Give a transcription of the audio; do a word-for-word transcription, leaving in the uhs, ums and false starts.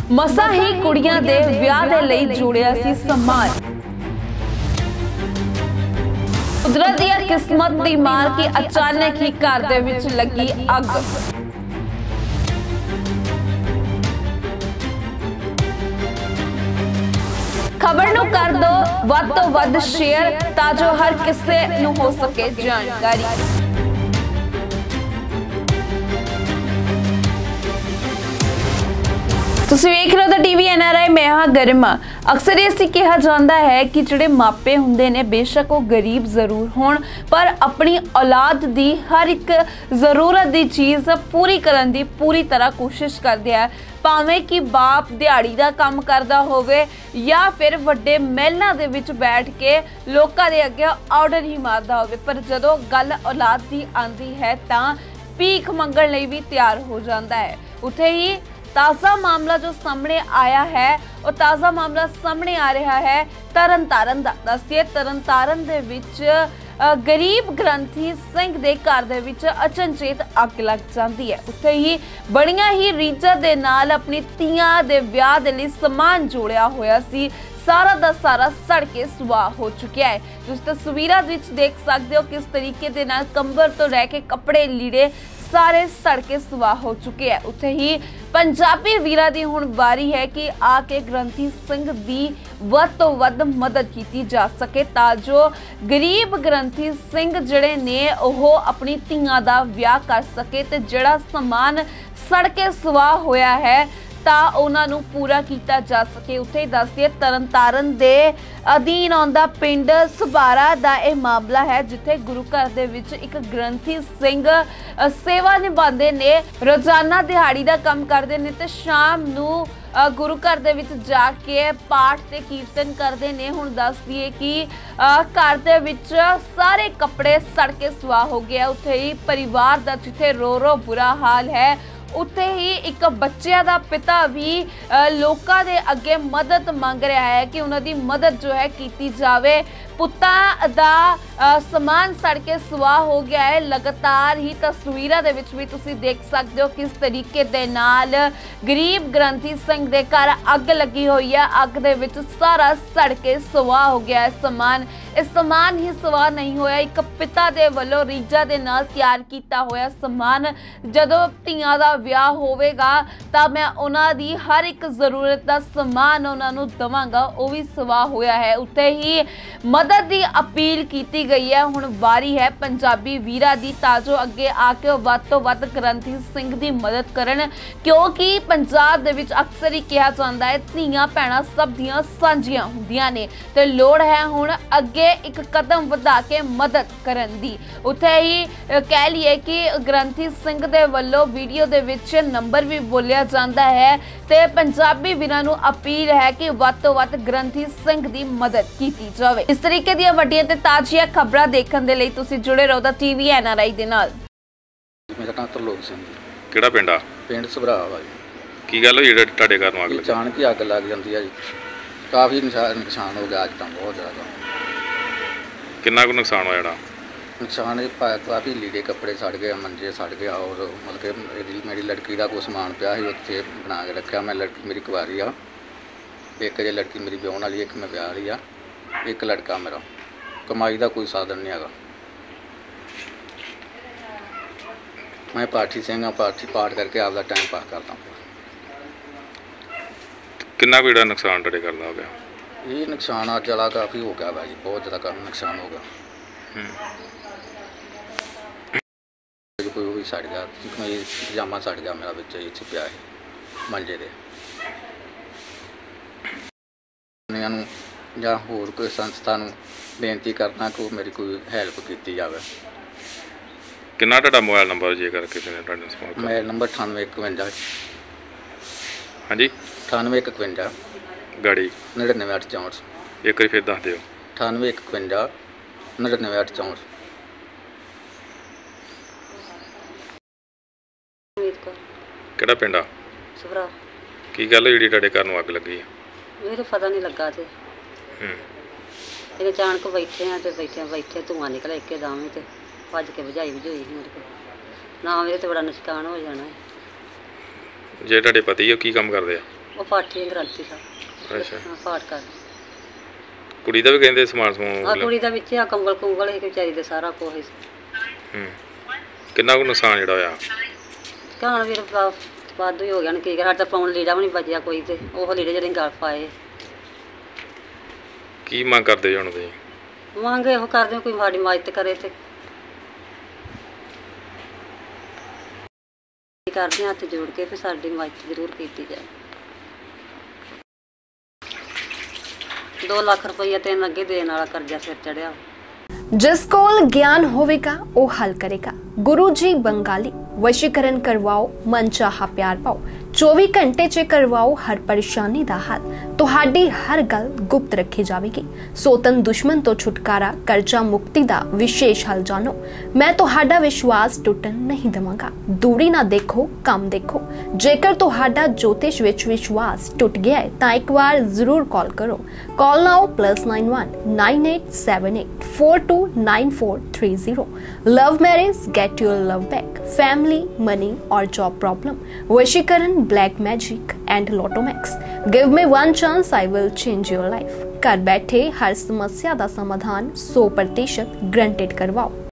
ਮਸਾਂ ਹੀ ਕੁੜੀਆਂ ਦੇ ਵਿਆਹ ਦੇ ਲਈ ਜੋੜਿਆ ਸੀ ਸਮਾਨ। ਕੁਦਰਤ ਦੀ ਕਿਸਮਤ ਦੀ ਮਾਰ ਕਿ ਅਚਾਨਕ ਹੀ ਘਰ ਦੇ ਵਿੱਚ ਲੱਗੀ ਅੱਗ। खबर नूं कर दो वध तो वध शेयर तां जो हर किसे नूं हो सके जानकारी। तुसीं वेख रहे हो the TV N R I, मैं हाँ गरिमा। अक्सर ये कहा जाता है कि जिहड़े मापे हुंदे ने बेशक वो गरीब जरूर होण पर अपनी औलाद दी हर एक जरूरत दी चीज़ पूरी करन दी पूरी तरह कोशिश करदे आ, भावें कि बाप दिहाड़ी दा काम करदा होवे या फिर वड्डे महलां दे विच बैठ के लोकां दे अगे ऑर्डर ही मारदा होवे, पर जदों गल औलाद दी आंदी है तां भीख मंगण लई भी तैयार हो जांदा है। उत्थे ही ताज़ा मामला जो सामने आया है और ताज़ा मामला सामने आ रहा है तरन तारण दा। दस्सिए तरन तारण दे विच गरीब ग्रंथी सिंह दे घर दे विच अचनचेत अग लग जाती है। उत्थे ही बड़ियां ही रीझां दे नाल अपनी धीआं दे विआह दे लई समान जोड़िया होया सी, सारा दा सारा सड़ के सुआह हो चुका है। तुसीं तस्वीरां विच देख सकते हो किस तरीके दे नाल कंबर तो रह के कपड़े लीड़े सारे सड़ के सुआह हो चुके हैं। उत्थे ही पंजाबी वीरां दी हुण वारी है कि आके ग्रंथी सिंह दी वध तो वध मदद की जा सके तां जो गरीब ग्रंथी सिंह जिहड़े ने ओह अपनी धीआं दा विआह कर सके ते जिहड़ा समान सड़ के सुआह होया है ਤਾਂ ਉਹਨਾਂ ਨੂੰ ਪੂਰਾ ਕੀਤਾ ਜਾ ਸਕੇ। ਉੱਥੇ ਹੀ ਦੱਸ ਦਈਏ ਤਰਨ ਤਾਰਨ ਦੇ ਅਧੀਨ ਆਉਂਦਾ ਪਿੰਡ ਸੁਬਾਰਾ ਦਾ ਇਹ ਮਾਮਲਾ ਹੈ, ਜਿੱਥੇ ਗੁਰੂ ਘਰ ਦੇ ਵਿੱਚ ਇੱਕ ਗ੍ਰੰਥੀ ਸਿੰਘ ਸੇਵਾ ਨਿਭਾਉਂਦੇ ਨੇ, ਰੋਜ਼ਾਨਾ ਦਿਹਾੜੀ ਦਾ ਕੰਮ ਕਰਦੇ ਨੇ ਤੇ ਸ਼ਾਮ ਨੂੰ ਗੁਰੂ ਘਰ ਦੇ ਵਿੱਚ ਜਾ ਕੇ ਪਾਠ ਤੇ ਕੀਰਤਨ ਕਰਦੇ ਨੇ। ਹੁਣ ਦੱਸ ਦਈਏ ਕਿ ਘਰ ਦੇ ਵਿੱਚ ਸਾਰੇ ਕੱਪੜੇ ਸੜ ਕੇ ਸੁਆਹ ਹੋ ਗਏ। ਉੱਥੇ ਹੀ ਪਰਿਵਾਰ ਦਾ ਜਿੱਥੇ ਰੋ ਰੋ ਬੁਰਾ ਹਾਲ ਹੈ, उत्थे ही एक बच्चे का पिता भी लोगों के अगे मदद मंग रहा है कि उन्होंने मदद जो है की जाए। पुत्ता दा समान सड़ के सुआह हो गया है। लगातार ही तस्वीरां दे विच भी तुसीं देख सकते हो किस तरीके दे नाल गरीब ग्रंथी सिंह दे घर अग लगी हुई है। अग दे विच सारा सड़ के सुआह हो गया है समान। इस समान ही सुआह नहीं होया, एक पिता दे वल्लों रीझां दे नाल तैयार कीता होया समान जदों धीआं दा विआह होवेगा तां मैं उन्हां दी हर एक जरूरत दा समान उन्हां नूं दवांगा, वो भी सुआह होया है। उत्थे ही मदद की अपील की गई है। हुण वारी है पंजाबी वीरां दी तां जो अगे आके वध तो वध ग्रंथी सिंह की मदद करन, क्योंकि पंजाब दे विच अक्सर ही कहा जाता है धीआं भैणां सब दियां सांझियां हुंदियां ने ते लोड़ है हुण अगे एक कदम वधा के मदद करन दी। उत्थे ही कह लीए कि ग्रंथी सिंह दे वल्लों वीडियो दे विच नंबर भी बोलिया जाता है ते पंजाबी वीरां नूं अपील है कि वध तो वध ग्रंथी सिंह की मदद की जाए। इस तरीके दी वड्डियां ते ताज़ियां खबरां देखण दे लई तुसीं जुड़े रहो दा टीवी एन आर आई दे नाल। मेरा नाम तरलोक सिंह। किहड़ा पिंड आ? पिंड सुभरा वा जी। की गल होई जिहड़े तुहाडे घर नूं अग लगी? अचानक ही अग लग जाती है जी, काफ़ी नुकसान हो गया अज तो बहुत ज़्यादा। कितना को नुकसान होया? नुकसान काफ़ी लीड़े कपड़े सड़ गए, मंजे सड़ गया और मतलब कि मेरी लड़की का कोई समान पिया ही उत्थे बना के रखा। मैं लड़की मेरी कुवारी आ, एक जे लड़की मेरी ब्याहण वाली, एक मैं ब्याह वाली आ, एक लड़का मेरा। कमाई का कोई साधन नहीं है। मैं पाठी सिंह हाँ, पाठी पाठ करके आपका टाइम पास करता हूँ। कितना भी नुकसान तुहाडे घर दा हो गया? ये नुकसान आज वाला काफ़ी हो गया भाई, बहुत ज़्यादा काफ़ी नुकसान हो गया। कोई भी सड़ गया, मेरी पजामा सड़ गया मेरा बच्चा ये पिया है मंजे दे। या होर कोई संस्था नूं बेनती करना कि मेरी कोई हैल्प की जाए। कितना तुहाडा मोबाइल नंबर जेकर किसी ने तुहाडे संपर्क करना? मोबाइल नंबर अठानवे इकवंजा। हाँ जी, अठानवे इकवंजा गाड़ी नड़िनवे अठ चौंठ। एक बार फिर दस दिओ। अठानवे इकवंजा नड़िनवे अठ चौंठ। किहड़ा पिंड आ? सुभरा। की गल होई जिहड़ी तुहाडे घर नूं अग लगी? मेरे पता नहीं लगा ते अचानक बैठे हैं तो बैठे बैठे धुआं निकला एकदम ही तो भज के बुझाई बुझाई मुड़ के ना मेरे तो बड़ा नुकसान हो जाना है। जे तुहाडे पति की काम करदे आ? ਉਹ ਪਾਠੀ ਗ੍ਰੰਥੀ ਸਾਹਿਬ ਅੱਛਾ ਹਾਂ ਪਾਠ ਕਰ ਕੁੜੀ ਦਾ ਵੀ ਕਹਿੰਦੇ ਸਮਾਨ ਸਮੂਨ ਆ ਕੁੜੀ ਦਾ ਵਿੱਚ ਆ ਕੰਬਲ ਕੁੰਬਲ ਇਹ ਵਿਚਾਰੀ ਦੇ ਸਾਰਾ ਕੁਝ ਹੂੰ ਕਿੰਨਾ ਕੁ ਨੁਕਸਾਨ ਜਿਹੜਾ ਹੋਇਆ ਕਹਾਣ ਵੀਰ ਵਾ- ਵਾਧੂ ਹੀ ਹੋ ਗਿਆ ਨਾ ਕੀ ਕਰ ਸਾਡਾ ਪਾਉਣ ਲੀੜਾ ਵੀ ਨਹੀਂ ਬਚਿਆ ਕੋਈ ਤੇ ਉਹ ਲੀੜੇ ਜਿਹੜੇ ਗਲ ਪਾਏ ਕੀ ਮੰਗ ਕਰਦੇ ਜੀ ਹੁਣ ਤੁਸੀਂ ਮੰਗ ਇਹੋ ਕਰਦੇ ਹਾਂ, ਕੋਈ ਸਾਡੀ ਮਦਦ ਕਰੇ ਤੇ ਕਰਦੇ ਹਾਂ ਹੱਥ ਜੋੜ ਕੇ ਫਿਰ ਸਾਡੀ ਮਦਦ ਜ਼ਰੂਰ ਕੀਤੀ ਜਾਏ। ਦੋ ਲੱਖ ਰੁਪਈਆ ਤੇ ਅੱਗੇ ਦੇਣ ਵਾਲਾ ਕਰਜ਼ਾ ਸਿਰ ਚੜਿਆ। जिस कोल ज्ञान होवेगा वो हल करेगा। गुरु जी बंगाली वशीकरण करवाओ मन चाहा प्यार पाओ चौबीस घंटे च करवाओ हर परेशानी दा हल तुहाडी हर गल गुप्त रखी जाएगी। सोतन दुश्मन तो छुटकारा कर्जा मुक्ति दा विशेष हल जानो मैं तुहाडा विश्वास टुटन नहीं देवांगा। दूरी ना देखो काम देखो जेकर तुहाडा ज्योतिष विच विश्वास टुट गया है तां एक बार जरूर कॉल करो। Call now plus nine one nine eight seven eight four two nine four three zero. Love marriage get your love back family money और जॉब प्रॉब्लम वशीकरण black magic and Lotto Max give me one chance I will change your life. घर बैठे हर समस्या का समाधान सौ प्रतिशत granted करवाओ।